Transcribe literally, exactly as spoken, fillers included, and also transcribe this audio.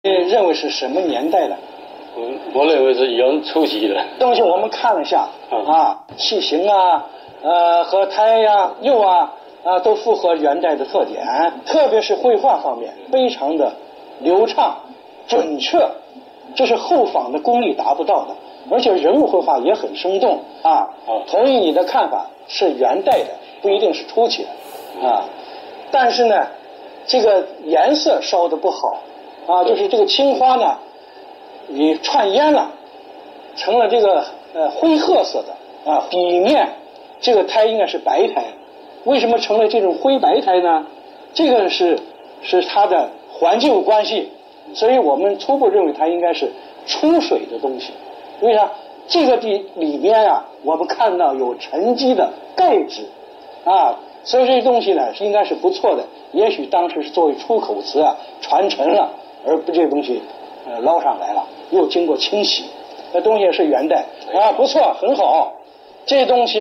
认为是什么年代的？ 我我认为是元初期的东西。我们看了下啊，器形啊，呃，和胎呀、釉啊啊都符合元代的特点，特别是绘画方面非常的流畅、准确，这是后仿的工艺达不到的。而且人物绘画也很生动啊。同意你的看法，是元代的，不一定是初期的啊。但是呢，这个颜色烧的不好啊，就是这个青花呢，你串烟了，成了这个呃灰褐色的啊。底面这个胎应该是白胎，为什么成了这种灰白胎呢？这个是是它的环境有关系，所以我们初步认为它应该是出水的东西。为啥？这个地里面啊，我们看到有沉积的钙质啊，所以这些东西呢应该是不错的。也许当时是作为出口词啊传承了，而不这个东西呃捞上来了，又经过清洗，这东西是元代啊，不错，很好，这东西。